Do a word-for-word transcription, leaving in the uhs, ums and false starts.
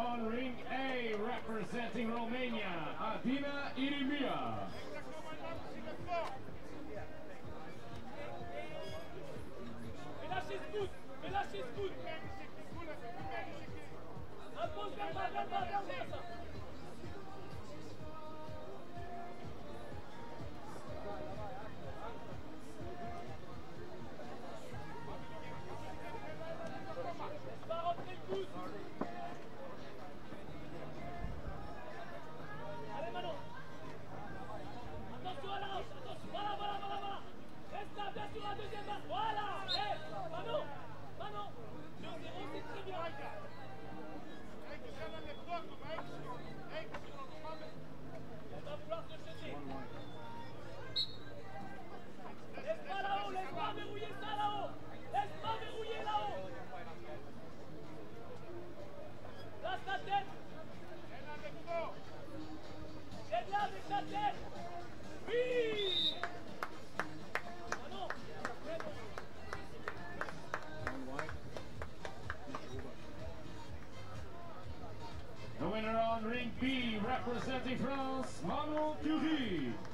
on ring A, representing Romania, Adina Irimia. Lâchez ce coude, mais lâchez ce coude. Impose vers bas, vers bas, vers bas, ça. Laisse pas rentrer le coude. Allez Manon. Attention à la hanche, attention, voilà, voilà, voilà, voilà. Reste là, bien sur la deuxième barre, voilà. Hé, Manon, Manon, deux zéro, c'est très bien. On va vouloir se jeter. Laisse pas là-haut, laisse pas verrouiller ça là-haut. Laisse pas verrouiller là-haut. Place ta tête. Aide là avec ta tête. Oui. Manon, très bon. The winner on ring B, representing France, Manon Curie.